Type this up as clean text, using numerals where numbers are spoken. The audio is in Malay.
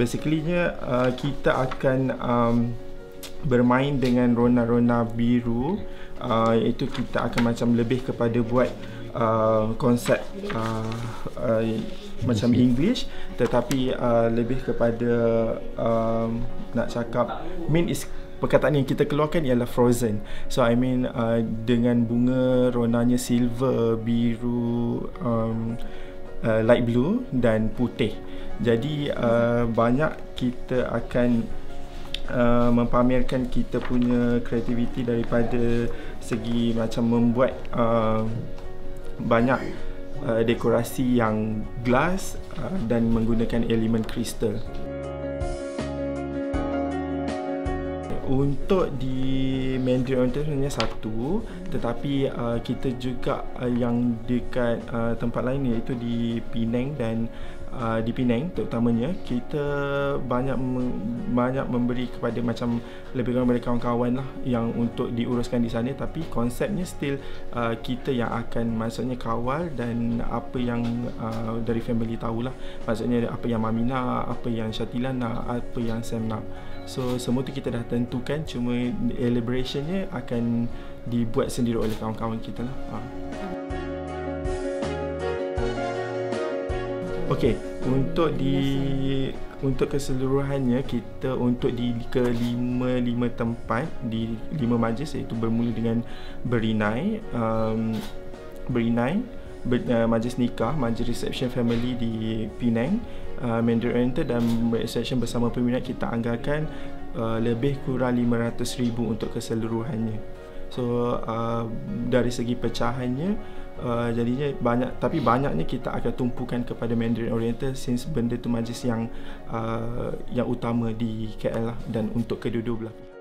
basically-nya kita akan bermain dengan rona-rona biru, iaitu kita akan macam lebih kepada buat konsep macam English, tetapi lebih kepada nak cakap main is perkataan yang kita keluarkan ialah frozen. So I mean dengan bunga ronanya silver, biru, light blue dan putih. Jadi banyak kita akan mempamerkan kita punya kreativiti daripada segi macam membuat banyak dekorasi yang glass dan menggunakan elemen kristal. Untuk di Mandarin Oriental sebenarnya satu, tetapi kita juga yang dekat tempat lain, iaitu di Penang, dan di Penang terutamanya kita banyak memberi kepada macam lebih kurang kepada kawan-kawan lah yang untuk diuruskan di sana, tapi konsepnya still kita yang akan maksudnya kawal, dan apa yang dari family tahulah, maksudnya apa yang Mami nak, apa yang Syatila nak, apa yang Sam nak. So semua tu kita dah tentukan, cuma elaborationnya akan dibuat sendiri oleh kawan-kawan kita lah. Okey, untuk keseluruhannya kita untuk di lima tempat di 5 majlis, iaitu bermula dengan Berinai, majlis nikah, majlis reception family di Penang, Mandarin Oriental, dan reception bersama peminat kita anggarkan lebih kurang 500,000 untuk keseluruhannya. So dari segi pecahannya jadinya banyak, tapi banyaknya kita akan tumpukan kepada Mandarin Oriental since benda tu majlis yang utama di KL lah, dan untuk kedua-dua belah.